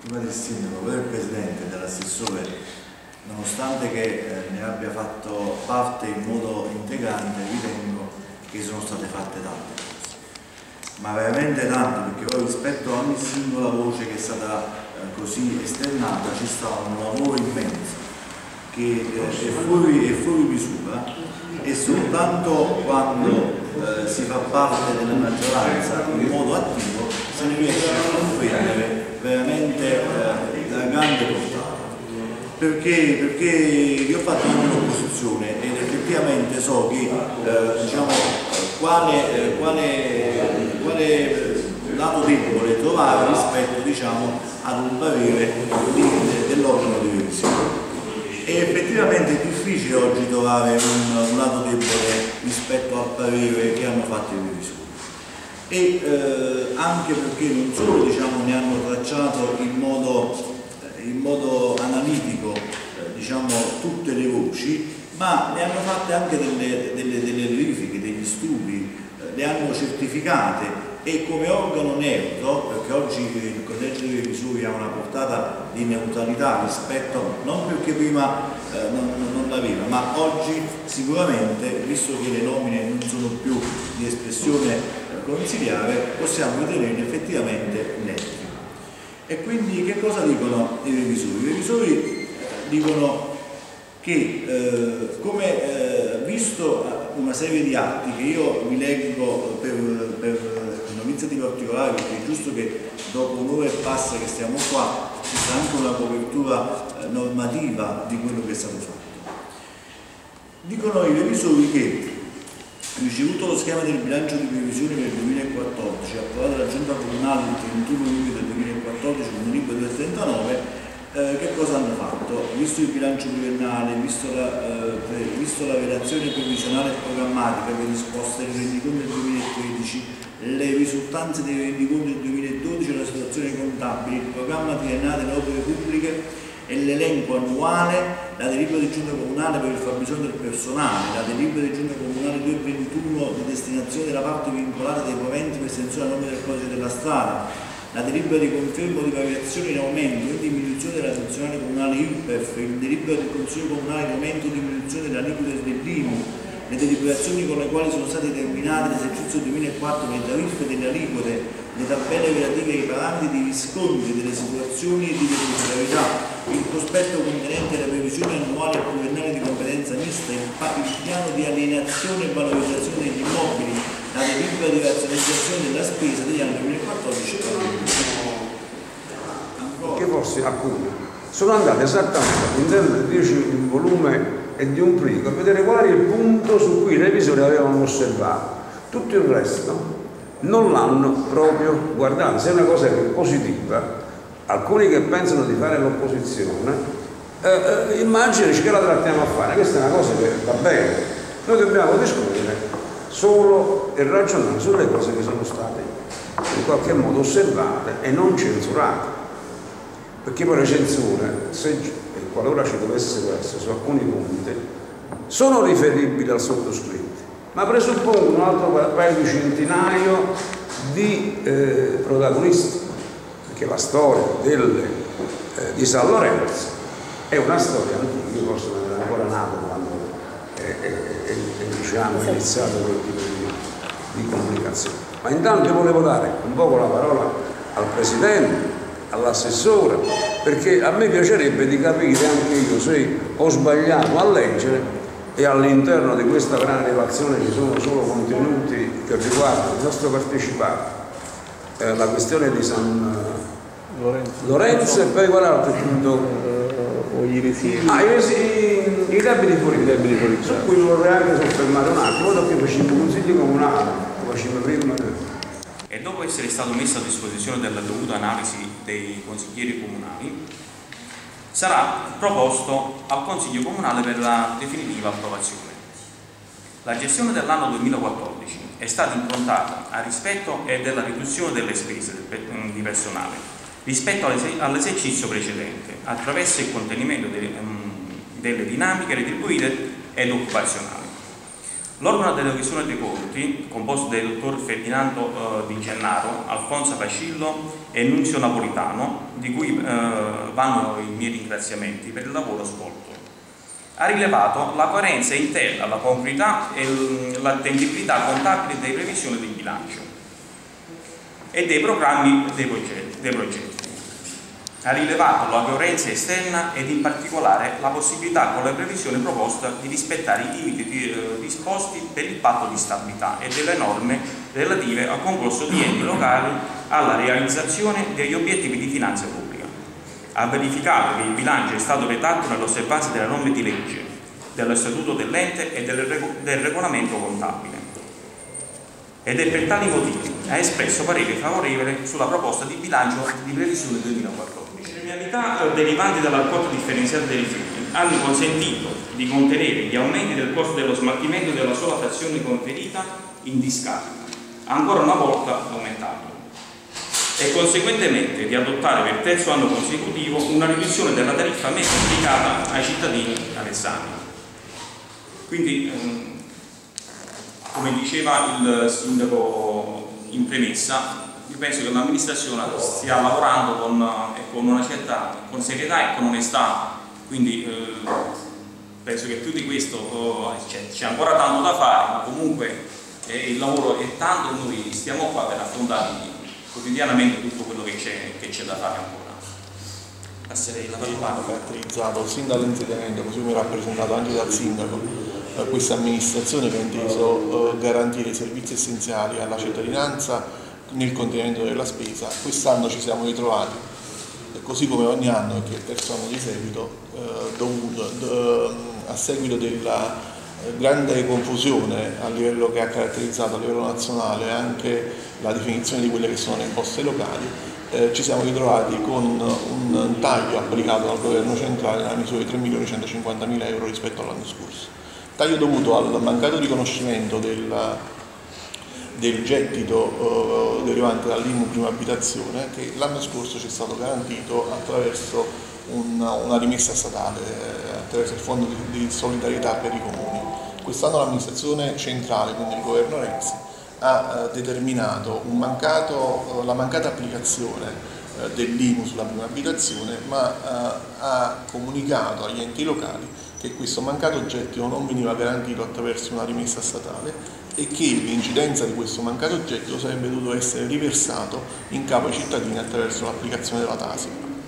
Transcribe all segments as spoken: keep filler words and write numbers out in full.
prima del sindaco, del presidente e dell'assessore, nonostante che eh, ne abbia fatto parte in modo integrante, ritengo che sono state fatte tante cose, ma veramente tante, perché poi rispetto a ogni singola voce che è stata eh, così esternata ci sta un lavoro immenso che eh, è, fuori, è fuori misura, e soltanto quando eh, si fa parte della maggioranza in modo attivo se ne riesce a comprendere veramente eh, la grande portata. Perché, perché io ho fatto anche un'opposizione ed effettivamente so che eh, diciamo, quale, eh, quale, quale lato debole trovare rispetto diciamo, ad un parere dell'organo di revisione. E effettivamente è difficile oggi trovare un, un lato debole rispetto al parere che hanno fatto i revisori. E eh, anche perché non solo diciamo, ne hanno tracciato in modo, eh, in modo analitico eh, diciamo, tutte le voci, ma ne hanno fatte anche delle, delle, delle verifiche, degli studi, eh, le hanno certificate, e come organo neutro, perché oggi il collegio dei revisori ha una portata di neutralità rispetto, non perché prima eh, non, non l'aveva, ma oggi sicuramente, visto che le nomine non sono più di espressione eh, consiliare, possiamo ritenere effettivamente neutri. E quindi che cosa dicono i revisori? I revisori eh, dicono che eh, come eh, visto una serie di atti che io vi leggo per, per novizia di particolare, perché è giusto che dopo un'ora e passa che stiamo qua ci sia anche una copertura eh, normativa di quello che è stato fatto. Dicono i revisori che, ricevuto lo schema del bilancio di previsione per il duemilaquattordici approvato dalla Giunta Comunale il trentuno luglio del duemilaquattordici con un libro del trentanove, Eh, che cosa hanno fatto? Visto il bilancio triennale, visto la, eh, visto la relazione previsionale e programmatica predisposta il rendiconto del duemilatredici, le risultanze dei rendiconti del duemiladodici, la situazione contabile, il programma triennale delle opere pubbliche e l'elenco annuale, la delibera di giunta comunale per il fabbisogno del personale, la delibera di giunta comunale duecentoventuno di destinazione della parte vincolata dei proventi per estensione a nome del codice della strada, la delibera di conferma di variazione in aumento e diminuzione della nazionale comunale I R P E F, il delibera del Consiglio comunale di aumento e diminuzione dell'aliquota dell'I M U, le deliberazioni con le quali sono state determinate l'esercizio duemilaquattro le tariffe delle aliquote, le tabelle relative ai parametri di riscontri delle situazioni di depositorialità, il prospetto contenente le previsioni annuali e pluriennali di competenza mista, il piano di alienazione e valorizzazione degli immobili, la delibera di razionalizzazione della spesa degli anni duemilaquattordici e duemilaquindici. Che forse alcuni sono andati esattamente all'interno di un volume e di un plico a vedere qual era il punto su cui i revisori avevano osservato. Tutto il resto non l'hanno proprio guardato. Se è una cosa che è positiva, alcuni che pensano di fare l'opposizione eh, eh, immagini che la trattiamo a fare. Questa è una cosa che va bene. Noi dobbiamo discutere solo e ragionare sulle cose che sono state in qualche modo osservate e non censurate, perché poi le censure, se, qualora ci dovessero essere su alcuni punti, sono riferibili al sottoscritto, ma presuppongono un altro paio di centinaio di eh, protagonisti, perché la storia delle, eh, di San Lorenzo è una storia antica. Io forse non ero ancora nato quando è, è, è, è diciamo, iniziato quel tipo di, di comunicazione. Ma intanto io volevo dare un poco la parola al Presidente, all'assessore, perché a me piacerebbe di capire anche io se ho sbagliato a leggere e all'interno di questa grande relazione ci sono solo contenuti che riguardano il nostro partecipato, eh, la questione di San Lorenzo, Lorenzo e poi quell'altro punto. O i residui. Ah, i, resi, i debiti fuori, debiti fuori, su cui vorrei anche soffermare un attimo, perché facciamo consigli comunali, facciamo prima. E dopo essere stato messo a disposizione della dovuta analisi dei consiglieri comunali, sarà proposto al Consiglio Comunale per la definitiva approvazione. La gestione dell'anno duemilaquattordici è stata improntata al rispetto e della riduzione delle spese di personale rispetto all'esercizio precedente, attraverso il contenimento delle, um, delle dinamiche retributive ed occupazionali. L'organo della revisione dei conti, composto dal dottor Ferdinando eh, Di Gennaro, Alfonso Pacillo e Nunzio Napolitano, di cui eh, vanno i miei ringraziamenti per il lavoro svolto, ha rilevato la coerenza interna, la congruità e l'attendibilità contabile delle previsioni di bilancio e dei programmi dei progetti. Dei progetti. Ha rilevato la coerenza esterna ed in particolare la possibilità con le previsioni proposte di rispettare i limiti di, eh, disposti per il patto di stabilità e delle norme relative al concorso di enti locali alla realizzazione degli obiettivi di finanza pubblica. Ha verificato che il bilancio è stato redatto nell'osservanza delle norme di legge, dello statuto dell'ente e del, reg del regolamento contabile. Ed è per tali motivi ha espresso parere favorevole sulla proposta di bilancio di previsione duemilaquattordici. Le premialità derivanti dalla raccolta differenziata dei rifiuti hanno consentito di contenere gli aumenti del costo dello smaltimento della sola frazione conferita in discarica, ancora una volta aumentato, e conseguentemente di adottare per terzo anno consecutivo una riduzione della tariffa media applicata ai cittadini avessani. Quindi, ehm, come diceva il sindaco in premessa, io penso che l'amministrazione stia lavorando con, eh, con una certa con serietà e con onestà, quindi eh, penso che più di questo eh, c'è ancora tanto da fare, ma comunque eh, il lavoro è tanto e noi stiamo qua per affrontare quotidianamente tutto quello che c'è da fare ancora. Passerei la parola. Caratterizzato sin dall'insediamento, così come rappresentato anche dal sindaco, questa amministrazione che ha inteso eh, garantire i servizi essenziali alla cittadinanza nel contenimento della spesa. Quest'anno ci siamo ritrovati, così come ogni anno, che è il terzo anno di seguito, eh, dovuto, a seguito della grande confusione a livello che ha caratterizzato a livello nazionale anche la definizione di quelle che sono le imposte locali, eh, ci siamo ritrovati con un taglio applicato dal governo centrale nella misura di tre milioni centocinquantamila euro rispetto all'anno scorso. Taglio dovuto al mancato riconoscimento del, del gettito eh, derivante dall'I M U prima abitazione, che l'anno scorso ci è stato garantito attraverso una, una rimessa statale, eh, attraverso il fondo di, di solidarietà per i comuni. Quest'anno l'amministrazione centrale, quindi il governo Renzi, ha eh, determinato un mancato, eh, la mancata applicazione eh, dell'I M U sulla prima abitazione, ma eh, ha comunicato agli enti locali che questo mancato gettito non veniva garantito attraverso una rimessa statale e che l'incidenza di questo mancato gettito sarebbe dovuto essere riversato in capo ai cittadini attraverso l'applicazione della Tasi.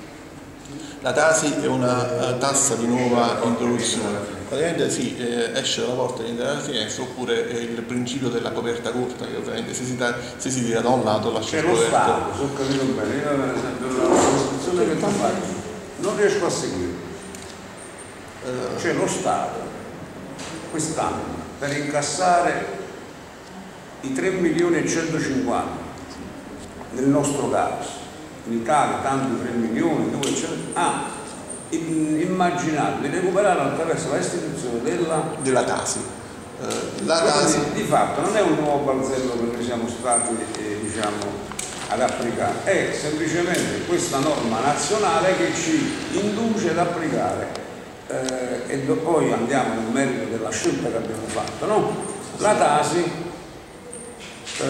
La Tasi è una uh, tassa di nuova introduzione, praticamente si eh, esce dalla porta e entra dalla finestra, oppure è il principio della coperta corta, che ovviamente se si, ta se si tira da un lato lascia il coperto. C'è lo Stato, se ho capito bene, io per esempio la descrizione che tu fai non riesco a seguire. C'è lo Stato quest'anno per incassare i tre milioni e centocinquanta nel nostro caso, in Italia tanti tre milioni, due cento, ha immaginato di recuperare attraverso la istituzione della, della Tasi. Eh, la Tasi di, di fatto non è un nuovo balzello che noi siamo stati eh, diciamo, ad applicare, è semplicemente questa norma nazionale che ci induce ad applicare. Eh, e poi andiamo nel merito della scelta che abbiamo fatto, no? La Tasi eh,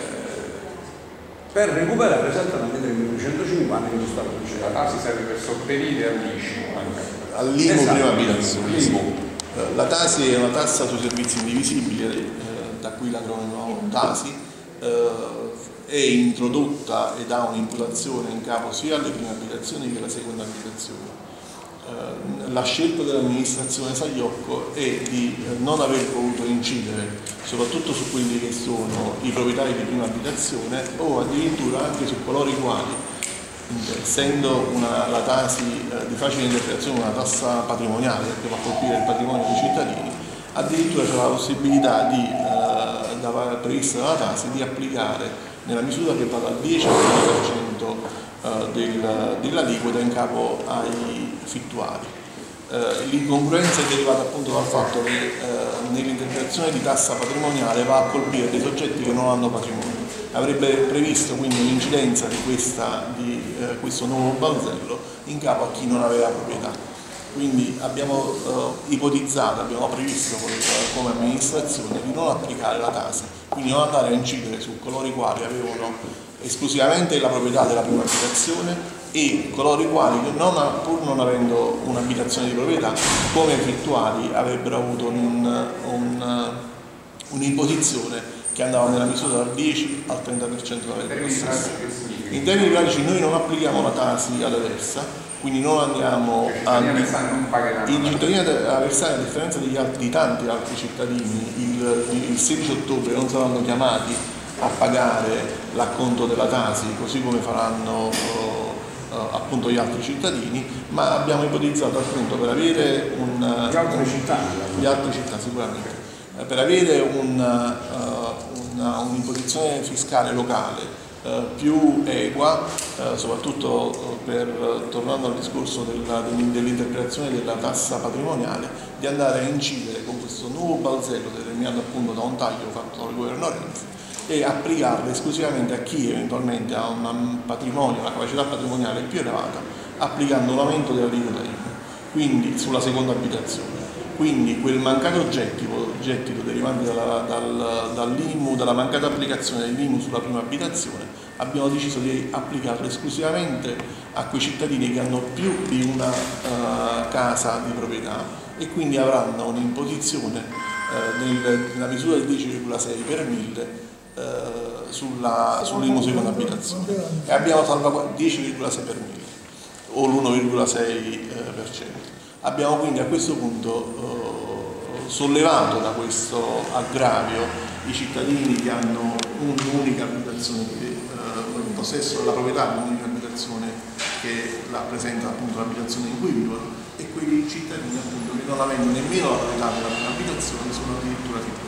per recuperare esattamente tre milioni centocinquanta che non stanno dicendo. La Tasi serve per sopperire all'I C U, all'I M U prima abitazione. Esatto. La Tasi è una tassa sui servizi indivisibili, eh, da qui l'acronimo Tasi, eh, è introdotta ed ha un'imputazione in capo sia alle prime abitazioni che alle seconde abitazioni. La scelta dell'amministrazione Sagliocco è di non aver voluto incidere soprattutto su quelli che sono i proprietari di prima abitazione o addirittura anche su coloro i quali, essendo una, la Tasi eh, di facile interpretazione una tassa patrimoniale che va a colpire il patrimonio dei cittadini, addirittura c'è la possibilità di, eh, da, prevista dalla Tasi di applicare nella misura che va dal dieci al venti per cento Del, dell'aliquota in capo ai fittuari. Eh, L'incongruenza è derivata appunto dal fatto che eh, nell'interpretazione di tassa patrimoniale va a colpire dei soggetti che non hanno patrimonio. Avrebbe previsto quindi un'incidenza di, questa, di eh, questo nuovo balzello in capo a chi non aveva proprietà. Quindi abbiamo eh, ipotizzato, abbiamo previsto come amministrazione di non applicare la tassa, quindi non andare a incidere su coloro i quali avevano esclusivamente la proprietà della prima abitazione e coloro i quali, non, pur non avendo un'abitazione di proprietà, come effettuali avrebbero avuto un, un, un'imposizione che andava nella misura dal dieci al trenta per cento della stessa. In termini pratici noi non applichiamo la tassa ad Aversa, quindi non andiamo a... I cittadini aversari, a differenza degli altri, di tanti altri cittadini, il, il sedici ottobre non saranno chiamati a pagare l'acconto della Tasi, così come faranno uh, uh, appunto gli altri cittadini, ma abbiamo ipotizzato appunto per avere un... Gli altri un, città? Gli altri città sicuramente. Eh, per avere un, uh, una, un'imposizione fiscale locale Uh, più equa, uh, soprattutto uh, per, uh, tornando al discorso della, dell'interpretazione della tassa patrimoniale, di andare a incidere con questo nuovo balzello determinato appunto da un taglio fatto dal governo Renzi e applicarlo esclusivamente a chi eventualmente ha un patrimonio, una capacità patrimoniale più elevata, applicando un aumento dell'aliquota I M U, quindi sulla seconda abitazione. Quindi quel mancato gettito, gettito derivante dalla, dal, dall'I M U, dalla mancata applicazione dell'I M U sulla prima abitazione, abbiamo deciso di applicarlo esclusivamente a quei cittadini che hanno più di una uh, casa di proprietà e quindi avranno un'imposizione uh, nel, nella misura del dieci virgola sei per mille uh, sulla, sull'I M U seconda abitazione e abbiamo salvaguardato dieci virgola sei per mille o l'uno virgola sei per cento. Abbiamo quindi a questo punto eh, sollevato da questo aggravio i cittadini che hanno un'unica abitazione, che, eh, in possesso della proprietà di un'unica abitazione che rappresenta appunto l'abitazione in cui vivono, e quei cittadini appunto che non avendo nemmeno la proprietà della prima abitazione sono addirittura titolari.